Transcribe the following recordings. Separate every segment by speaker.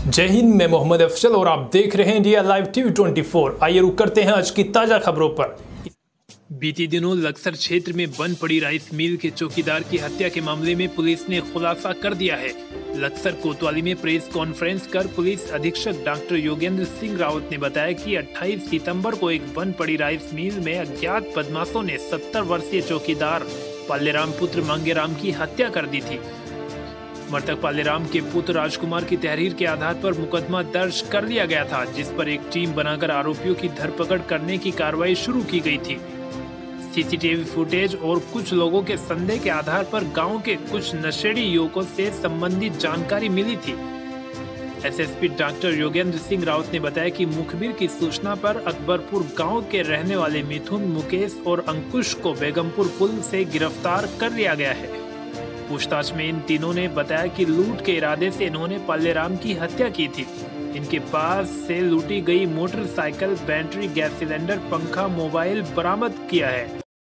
Speaker 1: जय हिंद, मैं मोहम्मद अफजल और आप देख रहे हैं इंडिया लाइव टीवी 24। आइए रुक करते हैं आज की ताजा खबरों पर। बीते दिनों लक्सर क्षेत्र में बंद पड़ी राइस मिल के चौकीदार की हत्या के मामले में पुलिस ने खुलासा कर दिया है। लक्सर कोतवाली में प्रेस कॉन्फ्रेंस कर पुलिस अधीक्षक डॉक्टर योगेंद्र सिंह रावत ने बताया कि 28 सितंबर को एक बंद पड़ी राइस मिल में अज्ञात बदमाशों ने 70 वर्षीय चौकीदार पालेराम पुत्र मांगेराम की हत्या कर दी थी। मृतक पालेराम के पुत्र राजकुमार की तहरीर के आधार पर मुकदमा दर्ज कर लिया गया था, जिस पर एक टीम बनाकर आरोपियों की धरपकड़ करने की कार्रवाई शुरू की गई थी। सीसीटीवी फुटेज और कुछ लोगों के संदेह के आधार पर गांव के कुछ नशेड़ी युवकों से संबंधित जानकारी मिली थी। एसएसपी डॉक्टर योगेंद्र सिंह रावत ने बताया कि मुखबिर की सूचना पर अकबरपुर गांव के रहने वाले मिथुन, मुकेश और अंकुश को बेगमपुर पुल से गिरफ्तार कर लिया गया है। पूछताछ में इन तीनों ने बताया कि लूट के इरादे से इन्होंने पालेराम की हत्या की थी। इनके पास से लूटी गई मोटरसाइकिल, बैटरी, गैस सिलेंडर, पंखा, मोबाइल बरामद किया है।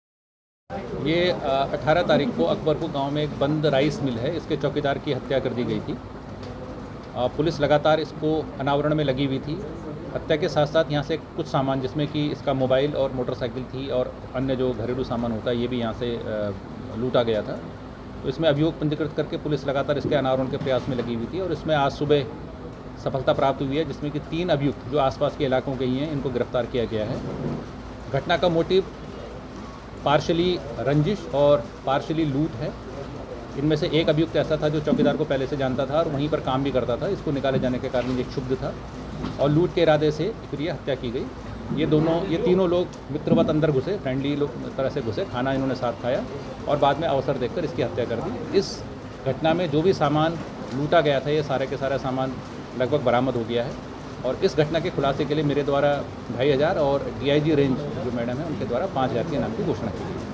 Speaker 2: ये 18 तारीख को अकबरपुर गांव में एक बंद राइस मिल है, इसके चौकीदार की हत्या कर दी गई थी। पुलिस लगातार इसको अनावरण में लगी हुई थी। हत्या के साथ साथ यहाँ से कुछ सामान, जिसमें कि इसका मोबाइल और मोटरसाइकिल थी और अन्य जो घरेलू सामान होता है, ये भी यहाँ से लूटा गया था। तो इसमें अभियोग पंजीकृत करके पुलिस लगातार इसके अनावरण के प्रयास में लगी हुई थी और इसमें आज सुबह सफलता प्राप्त हुई है, जिसमें कि 3 अभियुक्त जो आसपास के इलाकों के ही हैं, इनको गिरफ्तार किया गया है। घटना का मोटिव पार्शली रंजिश और पार्शली लूट है। इनमें से एक अभियुक्त ऐसा था जो चौकीदार को पहले से जानता था और वहीं पर काम भी करता था। इसको निकाले जाने के कारण ये क्षुब्ध था और लूट के इरादे से फिर ये हत्या की गई। ये तीनों लोग मित्रवत अंदर घुसे, फ्रेंडली तरह से घुसे, खाना इन्होंने साथ खाया और बाद में अवसर देखकर इसकी हत्या कर दी। इस घटना में जो भी सामान लूटा गया था, ये सारे के सारा सामान लगभग बरामद हो गया है और इस घटना के खुलासे के लिए मेरे द्वारा 2500 और DIG रेंज जो मैडम है, उनके द्वारा 5000 के इनाम की घोषणा की गई।